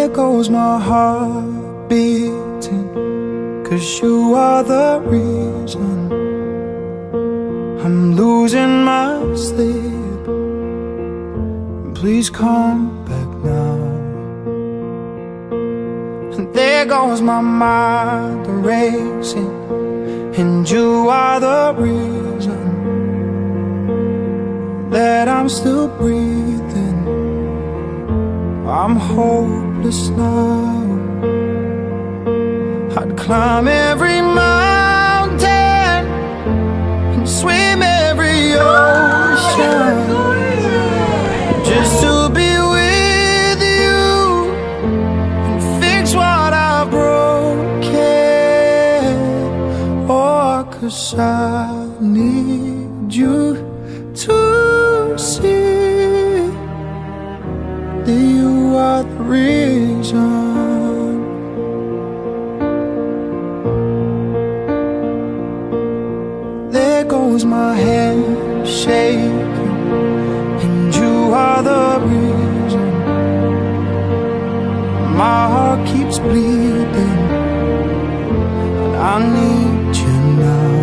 There goes my heart beating, 'cause you are the reason I'm losing my sleep. Please come back now. And there goes my mind racing, and you are the reason that I'm still breathing. I'm hopeless now. I'd climb every mountain and swim every ocean just to be with you and fix what I've broken. Oh, 'cause I need you to see that you are the reason. There goes my hand shaking, and you are the reason. My heart keeps bleeding, and I need you now.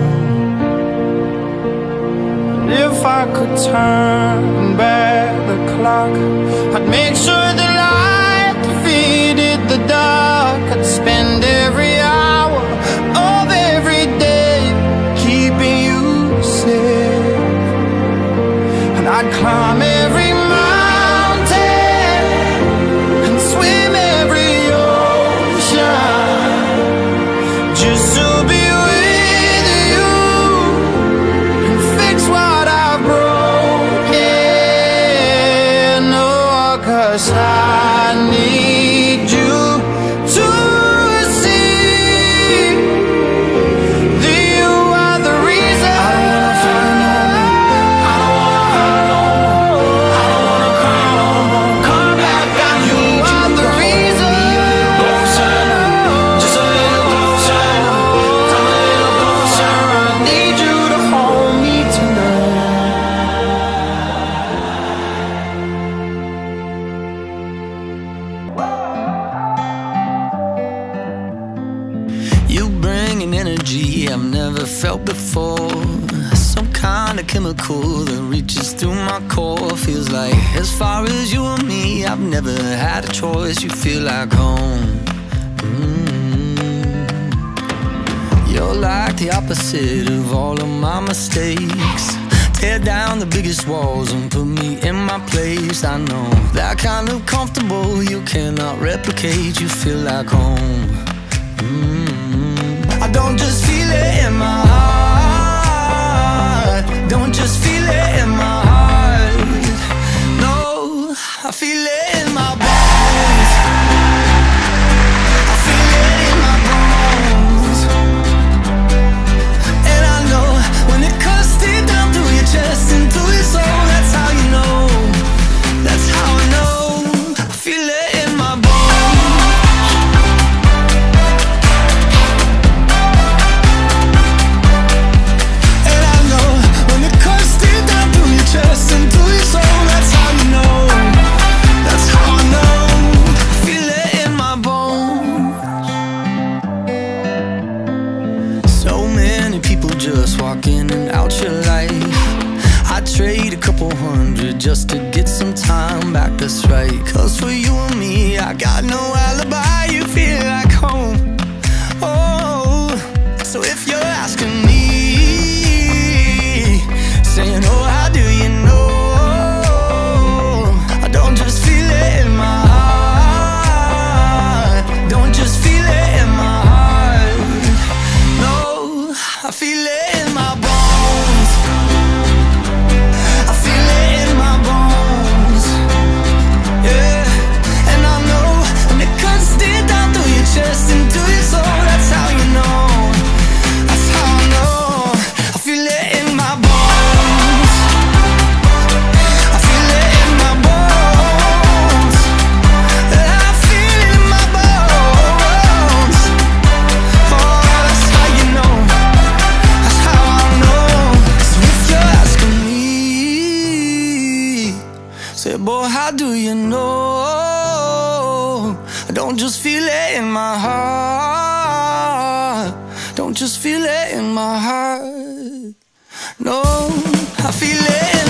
And if I could turn back the clock, I'd make sure the light defeated the dark. I'd spend every hour of every day keeping you safe, and I'd climb every mountain and swim every ocean just to be with you and fix what I've broken. Oh, 'cause I need you to see that you are the reason. I don't wanna fight no more. I don't wanna cry no more. Come back, I need you are the reason. Closer, just a little closer. Come a little closer. I need you to hold me tonight. You bring an energy I've never felt before. Some kind of chemical that reaches through my core. Feels like as far as you and me, I've never had a choice. You feel like home. You're like the opposite of all of my mistakes. Tear down the biggest walls and put me in my place. I know that kind of comfortable you cannot replicate. You feel like home. I don't just feel it in my heart. Don't just feel it in my heart. No, I feel it in my bones. I feel it in my bones. And I know when it cuts deep down through your chest and through your soul, that's how you know. That's how I know. I feel it in my bones. Chest and through your soul, that's how you know. That's how I know. I feel it in my bones. So many people just walk in and out your life. I'd trade a couple hundred just to get some time back, that's right. 'Cause for you and me, I got no alibi. You feel like home. Oh, so if you're asking me, saying, oh, how do you know? I don't just feel it in my heart. Don't just feel it in my heart. No, I feel it in my bones. I feel it in my bones. Yeah, and I know when it cuts deep down through your chest and through your soul, that's how you know. That's how I know. I feel it in my bones. Say, boy, how do you know I don't just feel it in my heart. Don't just feel it in my heart. No, I feel it